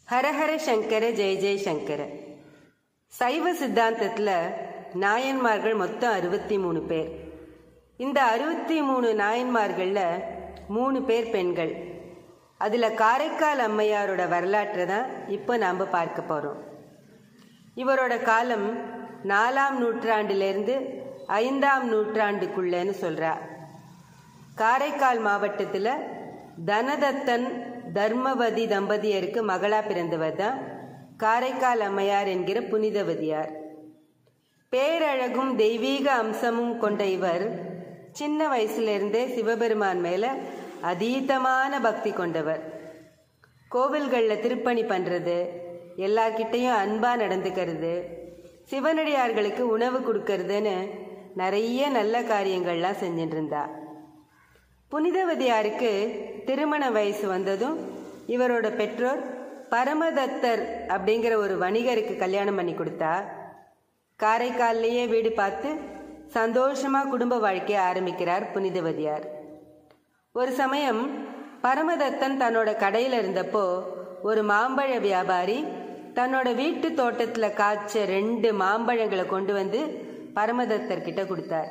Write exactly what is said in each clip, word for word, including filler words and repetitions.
ஹரஹர சங்கர ஜெய ஜெய சங்கர. சைவ சித்தாந்தத்தில் நாயன்மார்கள் மொத்தம் அறுபத்தி மூணு பேர். இந்த அறுபத்தி மூணு நாயன்மார்களில் மூணு பேர் பெண்கள். அதில் காரைக்கால் அம்மையாரோட வரலாற்றை தான் இப்போ நாம் பார்க்க போகிறோம். இவரோட காலம் நாலாம் நூற்றாண்டிலிருந்து ஐந்தாம் நூற்றாண்டுக்குள்ளேன்னு சொல்கிறா. காரைக்கால் மாவட்டத்தில் தனதத்தன் தர்மவதி தம்பதியருக்கு மகளா பிறந்தவர் தான் காரைக்கால் அம்மையார் என்கிற புனிதவதியார். பேரழகும் தெய்வீக அம்சமும் கொண்ட இவர் சின்ன வயசுலேருந்தே சிவபெருமான் மேலே அதீதமான பக்தி கொண்டவர். கோவில்களில் திருப்பணி பண்ணுறது, எல்லார்கிட்டையும் அன்பாக நடந்துக்கிறது, சிவனடியார்களுக்கு உணவு கொடுக்கறதுன்னு நிறைய நல்ல காரியங்கள்லாம் செஞ்சுட்டு இருந்தா. புனிதவதியாருக்கு திருமண வயசு வந்ததும் இவரோட பெற்றோர் பரமதத்தர் அப்படிங்கிற ஒரு வணிகருக்கு கல்யாணம் பண்ணி கொடுத்தா. காரைக்கால்லையே வீடு பார்த்து சந்தோஷமாக குடும்ப வாழ்க்கையை ஆரம்பிக்கிறார் புனிதவதியார். ஒரு சமயம் பரமதத்தன் தன்னோட கடையில் இருந்தப்போ ஒரு மாம்பழ வியாபாரி தன்னோட வீட்டு தோட்டத்தில் காய்ச்ச ரெண்டு மாம்பழங்களை கொண்டு வந்து பரமதத்தர் கிட்ட கொடுத்தார்.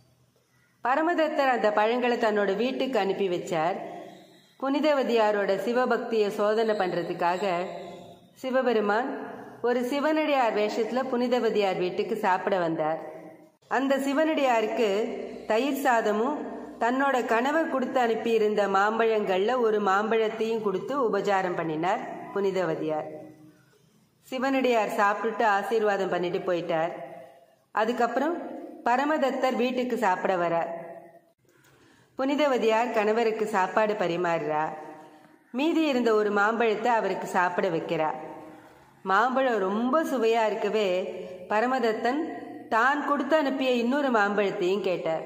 பரமதத்தர் அந்த பழங்களை தன்னோட வீட்டுக்கு அனுப்பி வச்சார். புனிதவதியாரோட சிவபக்தியை சோதனை பண்ணுறதுக்காக சிவபெருமான் ஒரு சிவனடியார் வேஷத்தில் புனிதவதியார் வீட்டுக்கு சாப்பிட வந்தார். அந்த சிவனடியாருக்கு தயிர் சாதமும் தன்னோட கணவர் கொடுத்து அனுப்பியிருந்த மாம்பழங்களில் ஒரு மாம்பழத்தையும் கொடுத்து உபச்சாரம் பண்ணினார் புனிதவதியார். சிவனடியார் சாப்பிட்டுட்டு ஆசீர்வாதம் பண்ணிட்டு போயிட்டார். அதுக்கப்புறம் பரமதத்தர் வீட்டுக்கு சாப்பிட வரார். புனிதவதியார் கணவருக்கு சாப்பாடு பரிமாறுறா. மீதி இருந்த ஒரு மாம்பழத்தை அவருக்கு சாப்பிட வைக்கிறா. மாம்பழம் ரொம்ப சுவையாக இருக்கவே பரமதத்தன் தான் கொடுத்து அனுப்பிய இன்னொரு மாம்பழத்தையும் கேட்டார்.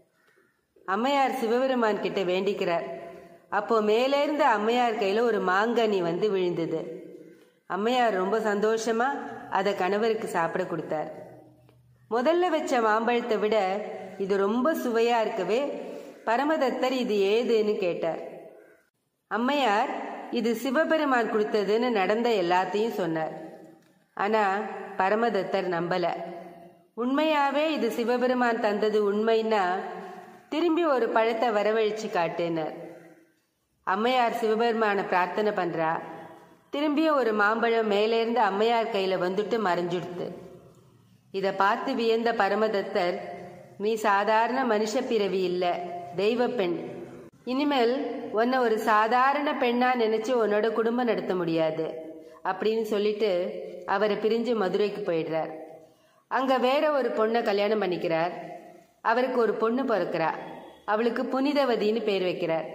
அம்மையார் சிவபெருமான் கிட்ட வேண்டிக்கிறார். அப்போ மேலேருந்து அம்மையார் கையில் ஒரு மாங்கனி வந்து விழுந்தது. அம்மையார் ரொம்ப சந்தோஷமா அதை கணவருக்கு சாப்பிட கொடுத்தார். முதல்ல வச்ச மாம்பழத்தை விட இது ரொம்ப சுவையாக இருக்கவே பரமதத்தர் இது ஏதுன்னு கேட்டார். அம்மையார் இது சிவபெருமான் கொடுத்ததுன்னு நடந்த எல்லாத்தையும் சொன்னார். ஆனால் பரமதத்தர் நம்பலை. உண்மையாகவே இது சிவபெருமான் தந்தது உண்மைன்னா திரும்பி ஒரு பழத்தை வரவழைச்சு காட்டுனார். அம்மையார் சிவபெருமானை பிரார்த்தனை பண்ணுறா. திரும்பியும் ஒரு மாம்பழம் மேலேருந்து அம்மையார் கையில் வந்துட்டு மறைஞ்சுடுத்து. இதை பார்த்து வியந்த பரமதத்தர், நீ சாதாரண மனுஷ பிறவி இல்லை, தெய்வ பெண். இனிமேல் உன்னை ஒரு சாதாரண பெண்ணா நினைச்சு உன்னோட குடும்பம் நடத்த முடியாது அப்படின்னு சொல்லிட்டு அவரை பிரிஞ்சு மதுரைக்கு போயிடுறார். அங்க வேற ஒரு பொண்ணை கல்யாணம் பண்ணிக்கிறார். அவருக்கு ஒரு பொண்ணு பிறக்கிறா. அவளுக்கு புனிதவதின்னு பேர் வைக்கிறார்.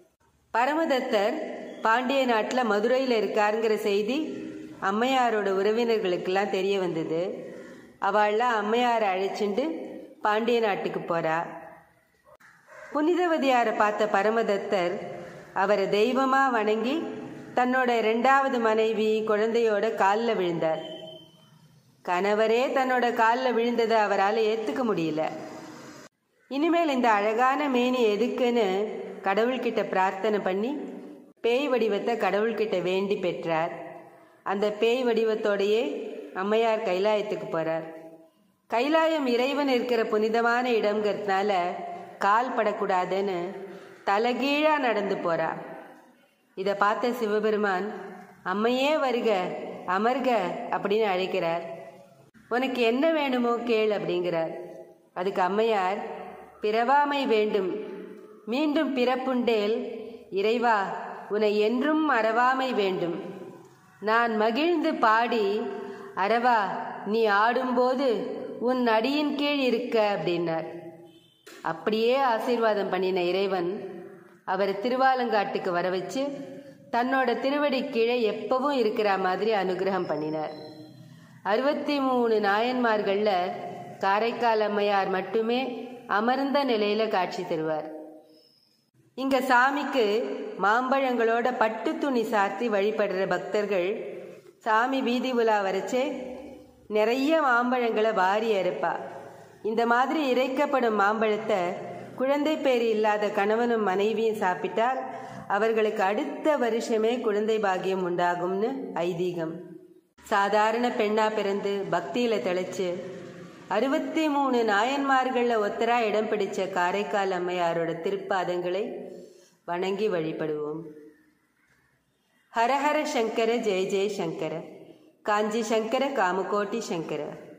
பரமதத்தர் பாண்டிய நாட்டில் மதுரையில் இருக்காருங்கிற செய்தி அம்மையாரோட உறவினர்களுக்கெல்லாம் தெரிய வந்தது. அவள்லாம் அம்மையாரை அழைச்சிண்டு பாண்டிய நாட்டுக்கு போறா. புனிதவதியாரை பார்த்த பரமதத்தர் அவரை தெய்வமாக வணங்கி தன்னோட ரெண்டாவது மனைவி குழந்தையோட காலில் விழுந்தார். கணவரே தன்னோட காலில் விழுந்ததை அவரால் ஏற்றுக்க முடியல. இனிமேல் இந்த அழகான மேனி எதுக்குன்னு கடவுள்கிட்ட பிரார்த்தனை பண்ணி பேய் வடிவத்தை கடவுள்கிட்ட வேண்டி பெற்றார். அந்த பேய் வடிவத்தோடையே அம்மையார் கைலாயத்துக்கு போகிறார். கைலாயம் இறைவன் இருக்கிற புனிதமான இடம்ங்கிறதுனால கால் படக்கூடாதுன்னு தலைகீழாக நடந்து போகிறா. இதை பார்த்த சிவபெருமான், அம்மையே வருக அமர்க அப்படின்னு அழைக்கிறார். உனக்கு என்ன வேணுமோ கேள் அப்படிங்கிறார். அதுக்கு அம்மையார், பிறவாமை வேண்டும், மீண்டும் பிறப்புண்டேல், இறைவா உன்னை என்றும் மறவாமை வேண்டும், நான் மகிழ்ந்து பாடி அரவா நீ ஆடும்போது உன் அடியின் கீழ் இருக்க அப்படின்னார். அப்படியே ஆசீர்வாதம் பண்ணின இறைவன் அவரை திருவாலங்காட்டுக்கு வர வச்சு தன்னோட திருவடி கீழே எப்பவும் இருக்கிற மாதிரி அனுகிரகம் பண்ணினார். அறுபத்தி மூணு நாயன்மார்களில் காரைக்கால் அம்மையார் மட்டுமே அமர்ந்த நிலையில காட்சி தருவார். இங்க சாமிக்கு மாம்பழங்களோட பட்டு துணி சாத்தி வழிபடுற பக்தர்கள் சாமி வீதி உலா வரைச்சே நிறைய மாம்பழங்களை வாரி அறுப்பா. இந்த மாதிரி இறைக்கப்படும் மாம்பழத்தை குழந்தை பேர் இல்லாத கணவனும் மனைவியும் சாப்பிட்டால் அவர்களுக்கு அடுத்த வருஷமே குழந்தை பாக்கியம் உண்டாகும்னு ஐதீகம். சாதாரண பெண்ணா பிறந்து பக்தியில தெளிச்சு அறுபத்தி மூணு நாயன்மார்கள்ல ஒத்தரா இடம் பிடிச்ச காரைக்கால் அம்மையாரோட திருப்பாதங்களை வணங்கி வழிபடுவோம். ஹரஹர சங்கர ஜெய ஜெய சங்கர, காஞ்சி சங்கர காமகோட்டி சங்கர.